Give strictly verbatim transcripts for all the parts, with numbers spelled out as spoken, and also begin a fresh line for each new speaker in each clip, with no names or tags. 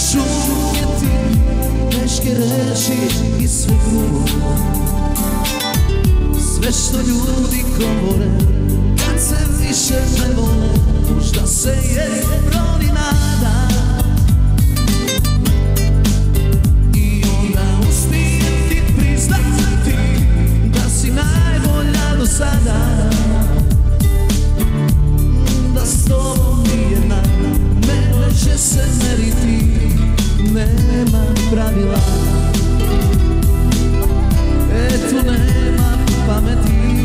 prešutjeti teške reči i sve grubo. Sve što ljudi govore kad se više ne vole, možda se je rodi nada. I onda uspijem ti priznati da si najbolja do sada, da s tobom nijedna ne može se meriti, nema pravila. E tu nema pameti,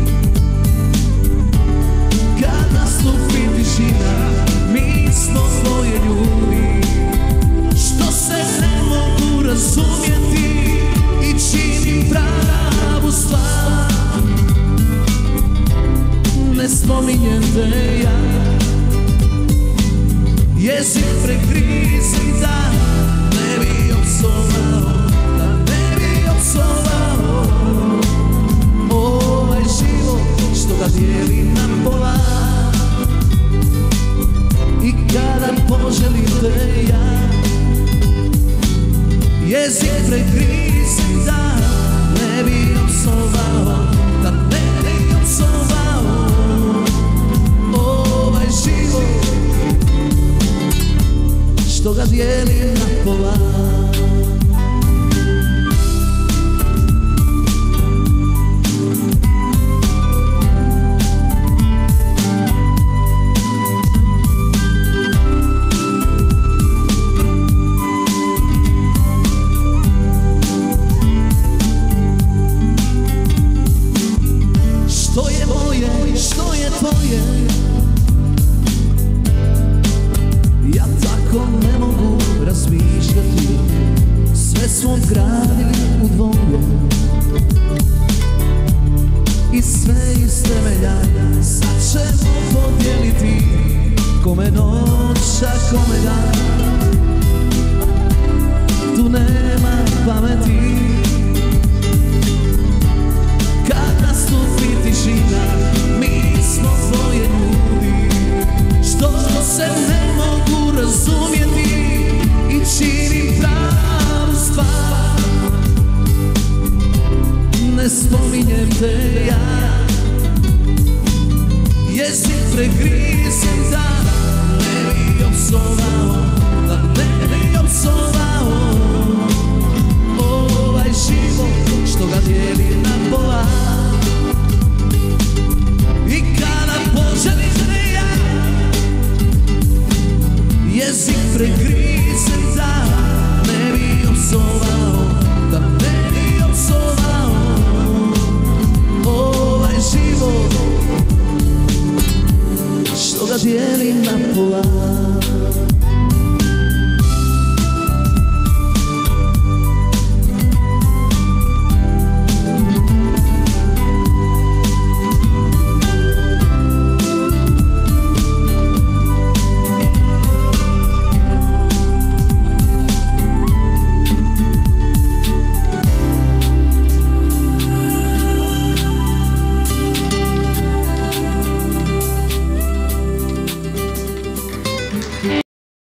kad nastupi tišina, mi smo dvoje ljudi što se ne mogu razumjeti i činim pravu stvar. Ne spominjem te ja, jezik pregrizem da ne bi opsovao, da ne bi opsovao ovaj život što ga dijeli na pola. I kada poželim te ja, jezik pregrizem da ne bi opsovao, da ne bi opsovao ovaj život što ga dijeli na pola. Što je moje, što je tvoje, ja tako ne mogu razmišljati. Sve smo gradili u dvoje i sve iz temelja sad ćemo podijeliti, kome noć, a kome dan. Tu nema pameti, kad nastupi tišina, mi smo dvoje ljudi što se ne mogu razumjeti i činim pravu stvar. Ne spominjem te ja, jezik pregrizem da ne bi opsovao, da ne bi opsovao ovaj život što ga dijeli na pola. I kada poželim te ja, jezik pregrizem da ne bi opsovao, da ne bi opsovao ovaj život što ga dijeli na pola.